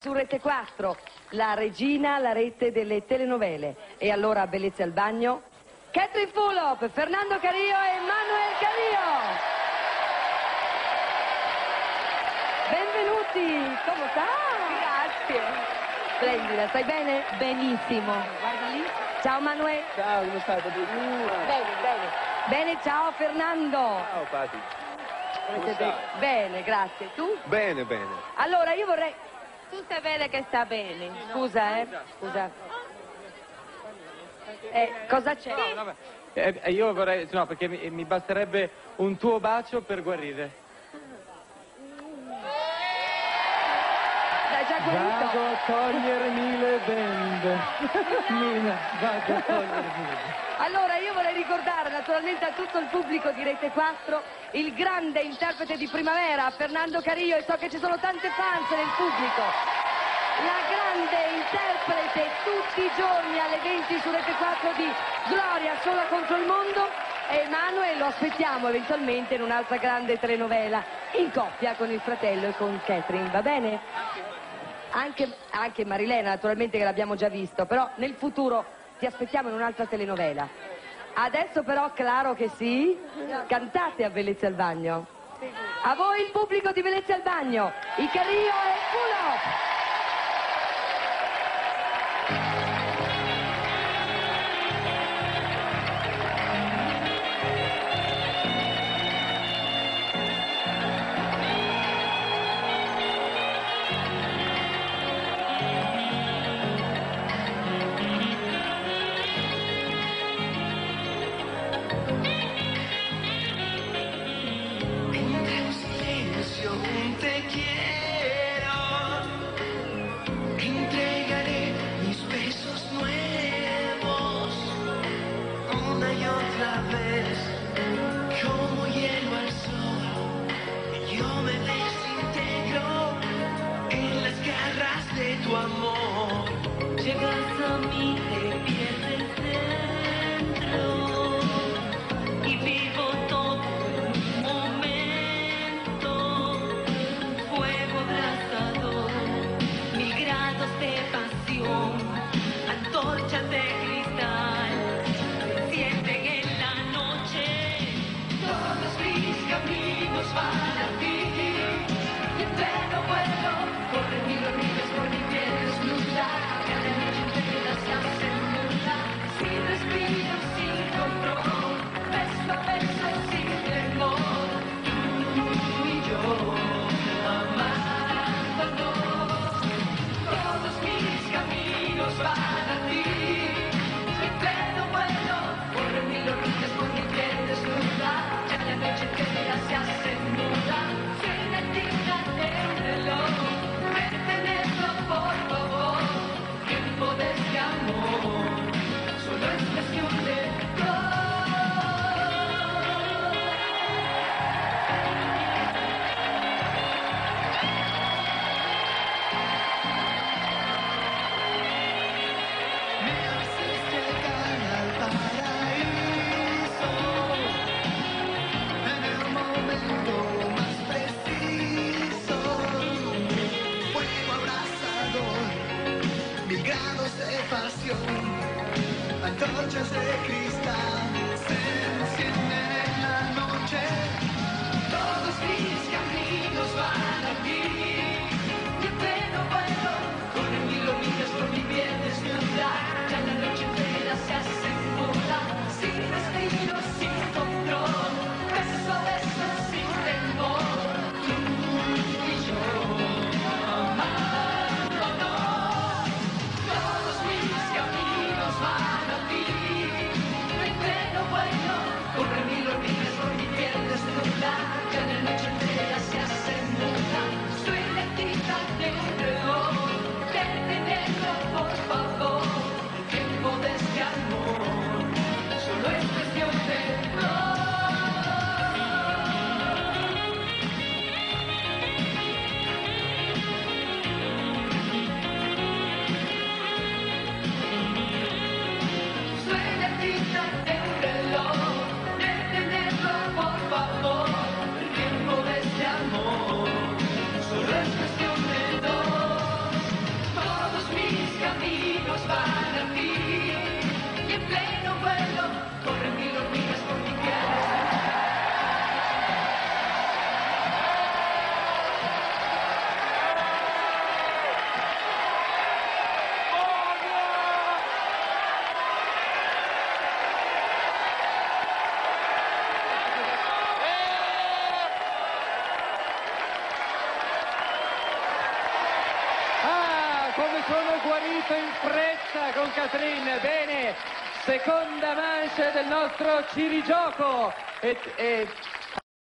Su Rete 4, la regina, la rete delle telenovele. E allora Bellezze al bagno, Catherine Fulop, Fernando Cario e Manuel Cario. Benvenuti, come sta? Grazie. Splendida, stai bene? Benissimo. Guarda lì. Ciao Manuel. Ciao, come stai? Bene, bene. Bene, ciao Fernando. Ciao Pati. Come stai? Bene, grazie. Tu? Bene, bene. Allora, io vorrei... Tu sai bene che sta bene. Scusa, scusa. Cosa c'è? No, vabbè. Io vorrei, no, perché mi basterebbe un tuo bacio per guarire. L'hai già guarito? Vado a togliermi le bende. Mina, vado a togliermi le bende. Allora, io vorrei ricordare naturalmente a tutto il pubblico di Rete 4 il grande interprete di Primavera, Fernando Cario, e so che ci sono tante fans nel pubblico. La grande interprete tutti i giorni alle 20 su Rete 4 di Gloria sola contro il mondo, e Manuel lo aspettiamo eventualmente in un'altra grande telenovela in coppia con il fratello e con Catherine, va bene? Anche Marilena naturalmente, che l'abbiamo già visto, però nel futuro ti aspettiamo in un'altra telenovela. Adesso però, claro che sì, cantate a Bellezze al bagno. A voi il pubblico di Bellezze al bagno, i Cario e Fulop. Tu amor, llegas a mí, te pierdes dentro y vivo todo un momento, fuego abrasador, 1000 grados de pasión, antorchas de cristal, se encienden en la noche, todos mis caminos van a ti, y en pleno vuelo corren 1000 hormigas por mi piel desnuda, cada noche entera se hace muda, sin respiro, sin control, beso a beso, sin temor, tú y yo, amándonos, todos mis caminos van a ti, en pleno vuelo, corren 1000 hormigas por mi piel desnuda, ya la noche entera se hace muda, sin detenida el reloj. Por favor, tiempo de este amor, solo es cuestión de me haces llegar al paraíso en el momento más preciso. Fuego abrasador, 1000 grados de pasión, antorchas de cristal se encienden en la noche. Todos mis caminos van a ti, y en pleno vuelo corren 1000 hormigas por mi piel desnuda. Ya la noche entera se hace muda, sin respiro, sin control, beso a beso, sin temor, tú y yo. Todos mis caminos van a ti, en sono guarito in fretta con Catrin. Bene, seconda manche del nostro Cirigioco. E